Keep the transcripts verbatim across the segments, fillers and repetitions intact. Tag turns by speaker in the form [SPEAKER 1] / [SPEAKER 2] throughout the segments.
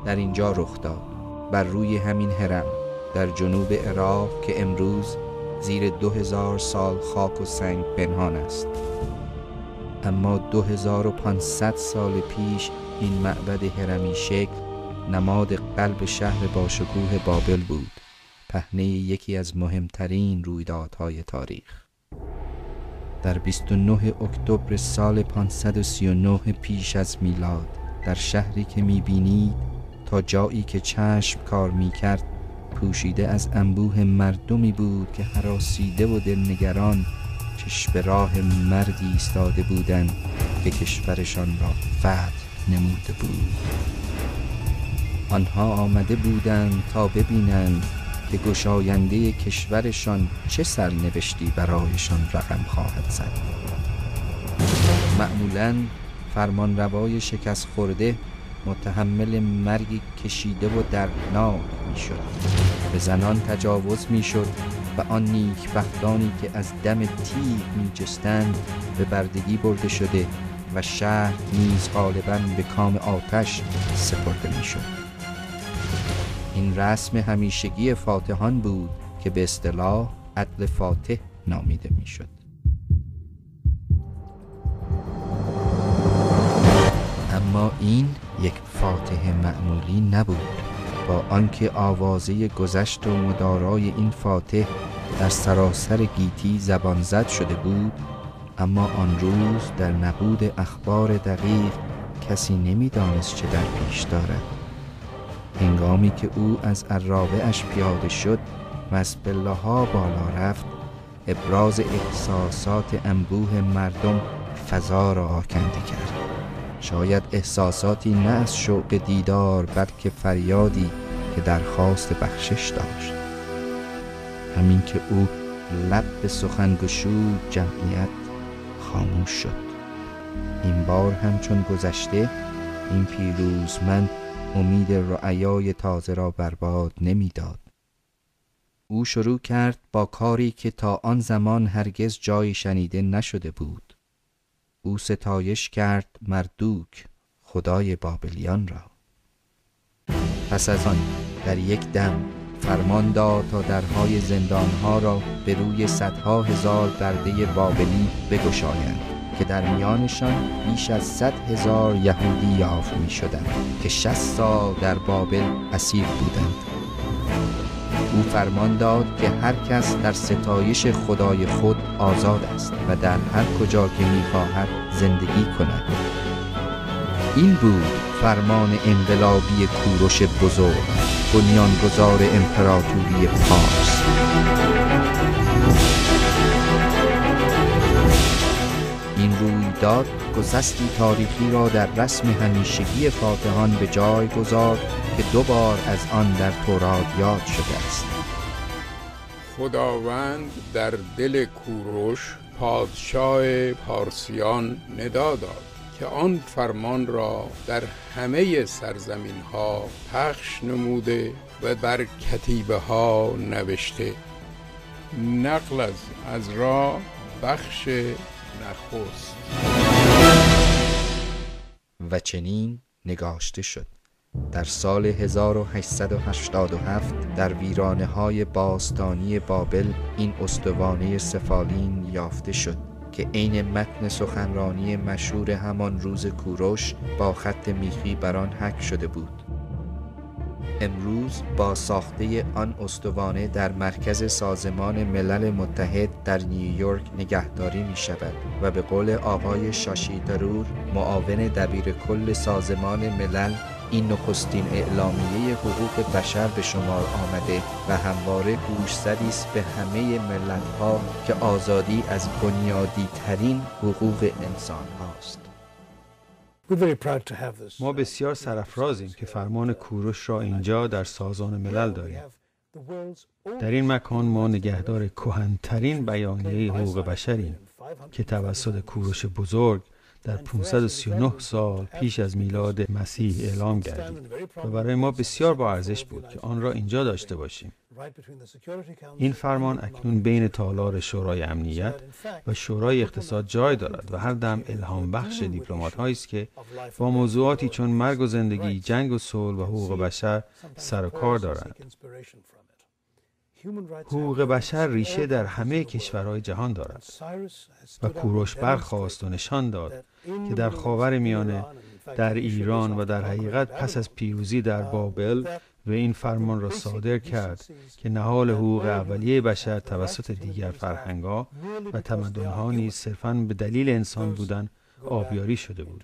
[SPEAKER 1] در اینجا رخ داد، بر روی همین هرم در جنوب عراق که امروز زیر دو هزار سال خاک و سنگ پنهان است. اما دو هزار و پانصد سال پیش این معبد هرمی شکل نماد قلب شهر باشکوه بابل بود، پهنه یکی از مهمترین رویدادهای تاریخ. در بیست و نه اکتبر سال پانصد و سی و نه پیش از میلاد در شهری که می‌بینید تا جایی که چشم کار می‌کرد پوشیده از انبوه مردمی بود که هراسیده و دلنگران چشم به راه مردی ایستاده بودند که کشورشان را فتح نموده بود. آنها آمده بودند تا ببینند که گشاینده کشورشان چه سرنوشتی برایشان رقم خواهد زد. معمولاً فرمانروای شکست خورده متحمل مرگی کشیده و دردناک میشد، به زنان تجاوز میشد و آن نیکبختانی که از دم تیغ میجستند به بردگی برده شده و شهر نیز غالباً به کام آتش سپرده میشد. این رسم همیشگی فاتحان بود که به اصطلاح عدل فاتح نامیده میشد. اما این یک فاتح معمولی نبود. با آنکه آوازه گذشت و مدارای این فاتح در سراسر گیتی زبان زد شده بود، اما آن روز در نبود اخبار دقیق کسی نمیدانست چه در پیش دارد. هنگامی که او از عرابه‌اش پیاده شد و از پله‌ها بالا رفت، ابراز احساسات انبوه مردم فضا را آکنده کرد. شاید احساساتی نه از شوق دیدار بلکه فریادی که درخواست بخشش داشت. همین که او لب به سخن گشود جمعیت خاموش شد. این بار همچون گذشته این پیروزمند امید رعایای تازه را برباد نمیداد. او شروع کرد با کاری که تا آن زمان هرگز جایی شنیده نشده بود. او ستایش کرد مردوک، خدای بابلیان را. پس از آن در یک دم فرمان داد تا درهای زندانها را به روی صدها هزار برده بابلی بگشایند که در میانشان بیش از صد هزار یهودی یافت می شدند که شصت سال در بابل اسیر بودند. او فرمان داد که هر کس در ستایش خدای خود آزاد است و در هر کجا که می خواهد زندگی کند. این بود فرمان انقلابی کوروش بزرگ، بنیانگذار امپراتوری پارس. این رویداد گسستی تاریخی را در رسم همیشگی فاتحان به جای گذارد که دو بار از آن در تورات یاد شده است.
[SPEAKER 2] خداوند در دل کوروش پادشاه پارسیان ندا داد که آن فرمان را در همه سرزمین ها پخش نموده و بر کتیبه ها نوشته. نقل از از را بخش نخست.
[SPEAKER 1] و چنین نگاشته شد. در سال هزار و هشتصد و هشتاد و هفت در ویرانه های باستانی بابل این استوانه سفالین یافته شد که عین متن سخنرانی مشهور همان روز کوروش با خط میخی بر آن حک شده بود. امروز با ساخته آن استوانه در مرکز سازمان ملل متحد در نیویورک نگهداری می شود و به قول آقای شاشی ترور معاون دبیر کل سازمان ملل این نخستین اعلامیه حقوق بشر به شمار آمده و همواره گوشزدی است به همه ملت‌ها که آزادی از بنیادی ترین حقوق انسان هاست.
[SPEAKER 3] ما بسیار سرافرازیم که فرمان کوروش را اینجا در سازمان ملل داریم. در این مکان ما نگهدار کهن‌ترین بیانیه حقوق بشریم که توسط کوروش بزرگ در پانصد و سی و نه سال پیش از میلاد مسیح اعلام گردید و برای ما بسیار با ارزش بود که آن را اینجا داشته باشیم. این فرمان اکنون بین تالار شورای امنیت و شورای اقتصاد جای دارد و هر دم الهام بخش دیپلمات‌هایی است که با موضوعاتی چون مرگ و زندگی، جنگ و صلح و حقوق بشر سر و کار دارند. حقوق بشر ریشه در همه کشورهای جهان دارد و کوروش برخاست و نشان داد که در خاورمیانه، در ایران و در حقیقت پس از پیروزی در بابل و این فرمان را صادر کرد که نهال حقوق اولیه بشر توسط دیگر فرهنگ‌ها و تمدن‌ها نیز صرفاً به دلیل انسان بودن آبیاری شده بود.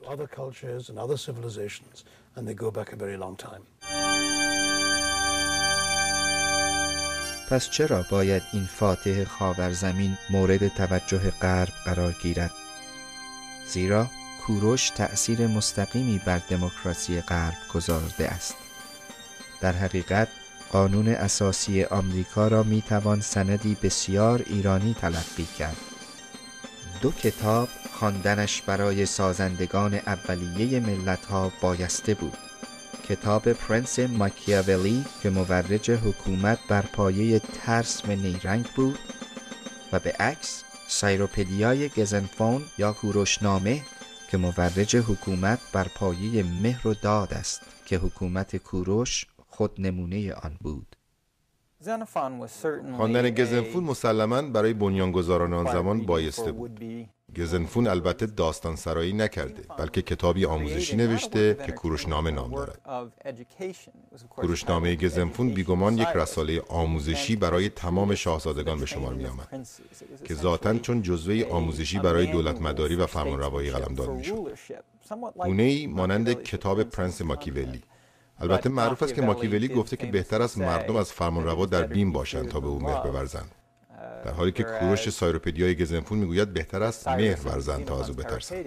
[SPEAKER 1] پس چرا باید این فاتح خاورزمین مورد توجه غرب قرار گیرد؟ زیرا کوروش تأثیر مستقیمی بر دموکراسی غرب گذارده است. در حقیقت قانون اساسی آمریکا را می توان سندی بسیار ایرانی تلقی کرد. دو کتاب خواندنش برای سازندگان اولیه ملت‌ها بایسته بود. کتاب پرنس ماکیاولی که مورج حکومت بر پایه ترس و نیرنگ بود و به عکس سایروپدیای گزنفون یا کوروشنامه که مورج حکومت بر پایه مهر و داد است که حکومت کوروش خود نمونه آن بود.
[SPEAKER 4] خواندن گزنفون مسلماً برای بنیانگذاران آن زمان بایسته بود. گزنفون البته داستان سرایی نکرده، بلکه کتابی آموزشی نوشته که کوروشنامه نام دارد. کوروشنامه گزنفون بیگمان یک رساله آموزشی برای تمام شاهزادگان به شمار می آمد که ذاتاً چون جزوه آموزشی برای دولت مداری و فرمانروایی قلمداد می شد. گونه‌ای مانند کتاب پرنس ماکیاولی. البته معروف است که ماکیاولی گفته که بهتر است مردم از فرمانروا در بیم باشند تا به او مهر بورزند، در حالی که کوروش سایروپدیای گزنفون میگوید بهتر است مهر ورزند تا از او بترسند.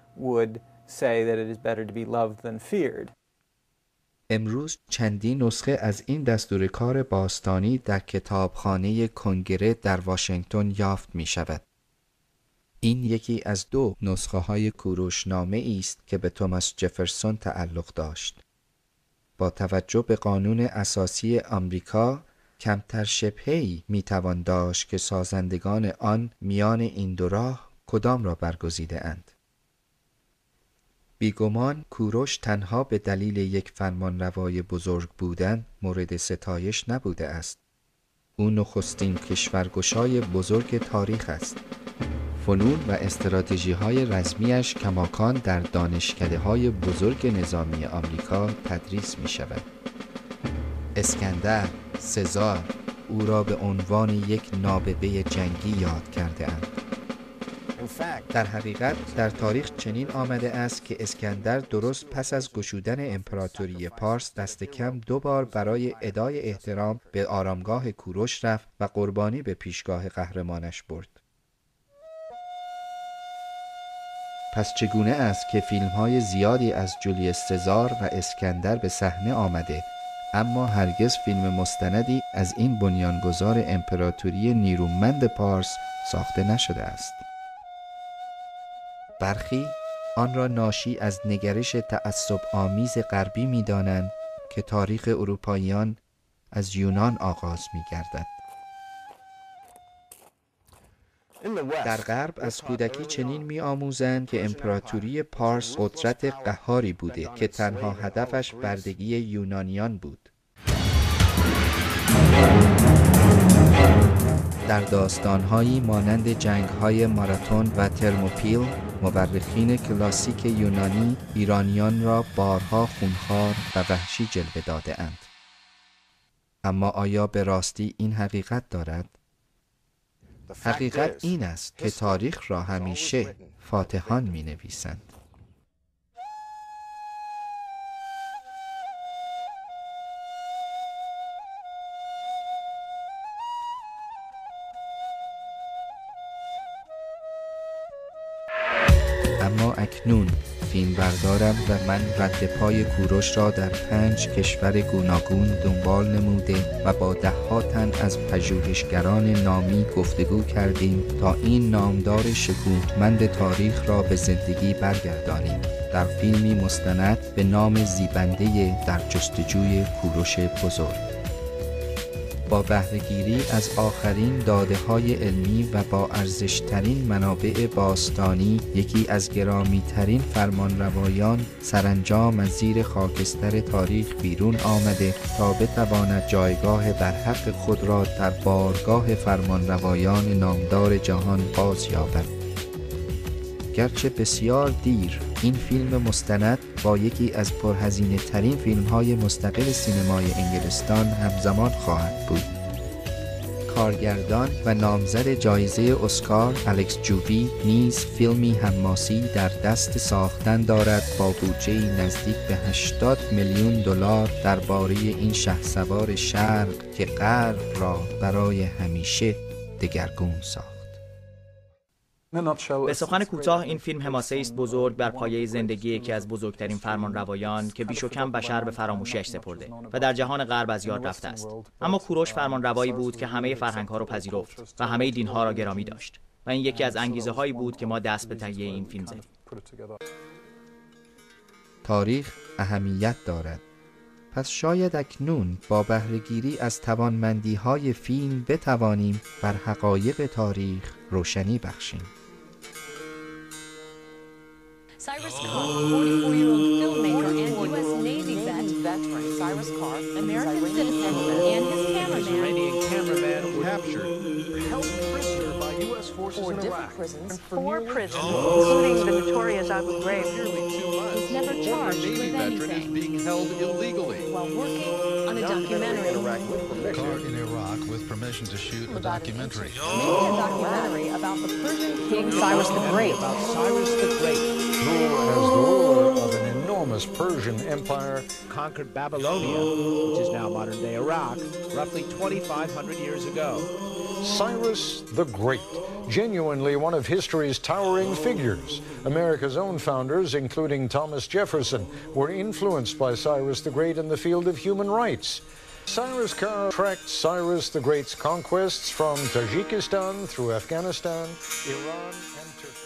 [SPEAKER 1] امروز چندین نسخه از این دستور کار باستانی در کتابخانه کنگره در واشنگتن یافت می شود. این یکی از دو نسخه های کوروشنامه است که به توماس جفرسون تعلق داشت. با توجه به قانون اساسی آمریکا کمتر شبهه‌ای میتوان داشت که سازندگان آن میان این دو راه کدام را برگزیده اند. بیگمان کوروش تنها به دلیل یک فرمانروای بزرگ بودن مورد ستایش نبوده است. او نخستین کشورگشای بزرگ تاریخ است. فنون و استراتژی‌های رزمیش کماکان در دانشکده‌های بزرگ نظامی آمریکا تدریس می‌شود. اسکندر، سزار او را به عنوان یک نابغه جنگی یاد کرده اند. در حقیقت در تاریخ چنین آمده است که اسکندر درست پس از گشودن امپراتوری پارس دست کم دو بار برای ادای احترام به آرامگاه کوروش رفت و قربانی به پیشگاه قهرمانش برد. پس چگونه است که فیلم‌های زیادی از جولیوس سزار و اسکندر به صحنه آمده اما هرگز فیلم مستندی از این بنیانگذار امپراتوری نیرومند پارس ساخته نشده است؟ برخی آن را ناشی از نگرش تعصب آمیز غربی می‌دانند که تاریخ اروپاییان از یونان آغاز می‌گردد. در غرب از کودکی چنین می‌آموزند که امپراتوری پارس قدرت قهاری بوده که تنها هدفش بردگی یونانیان بود. در داستان‌هایی مانند جنگ‌های ماراتون و ترموپیل، مورخین کلاسیک یونانی ایرانیان را بارها خونخوار و وحشی جلوه داده‌اند. اما آیا به راستی این حقیقت دارد؟ حقیقت این است که تاریخ را همیشه فاتحان می‌نویسند. اما اکنون فیلم بردارم و من رد پای کوروش را در پنج کشور گوناگون دنبال نموده و با ده ها تن از پژوهشگران نامی گفتگو کردیم تا این نامدار شکوهمند تاریخ را به زندگی برگردانیم در فیلمی مستند به نام زیبنده در جستجوی کوروش بزرگ. با بهره‌گیری از آخرین داده‌های علمی و با ارزش‌ترین منابع باستانی یکی از گرامی‌ترین فرمانروایان سرانجام از زیر خاکستر تاریخ بیرون آمده تا بتواند جایگاه برحق خود را در بارگاه فرمانروایان نامدار جهان باز یابد. گرچه بسیار دیر، این فیلم مستند با یکی از پرهزینه ترین فیلم های مستقل سینمای انگلستان همزمان خواهد بود. کارگردان و نامزد جایزه اسکار الکس جووی نیز فیلمی حماسی در دست ساختن دارد با بودجه‌ای نزدیک به هشتاد میلیون دلار درباره این شهسوار شرق که غرب را برای همیشه دگرگون ساخت.
[SPEAKER 5] به سخن کوتاه این فیلم حماسه‌ای است بزرگ بر پایه زندگی یکی از بزرگترین فرمانروایان که بیش و کم بشر به فراموشیش سپرده و در جهان غرب از یاد رفته است. اما کوروش فرمانروایی بود که همه فرهنگ‌ها را پذیرفت و همه دین‌ها را گرامی داشت و این یکی از انگیزه‌هایی بود که ما دست به تهیه این فیلم زدیم.
[SPEAKER 1] تاریخ اهمیت دارد. پس شاید اکنون با بهره‌گیری از توانمندی‌های فیلم بتوانیم بر حقایق تاریخ روشنی بخشیم.
[SPEAKER 6] Cyrus Carr, forty-four-year-old filmmaker and U S Navy vet, veteran Cyrus Carr, American citizen, and his cameraman,
[SPEAKER 7] Iranian cameraman captured, held prisoner by U S forces in Iraq.
[SPEAKER 6] prisons, four prisons, including the notorious Abu Ghraib, was never charged with anything
[SPEAKER 7] being held illegally
[SPEAKER 6] while working on a documentary.
[SPEAKER 7] Carr in Iraq with permission to shoot a documentary.
[SPEAKER 6] Making a documentary about the Persian king Cyrus the Great.
[SPEAKER 7] About Cyrus the Great, who, as the ruler of an enormous Persian empire, conquered Babylonia, which is now modern-day Iraq, roughly twenty-five hundred years ago. Cyrus the Great, genuinely one of history's towering figures. America's own founders, including Thomas Jefferson, were influenced by Cyrus the Great in the field of human rights. Cyrus Carr tracked Cyrus the Great's conquests from Tajikistan through Afghanistan, Iran, and Turkey.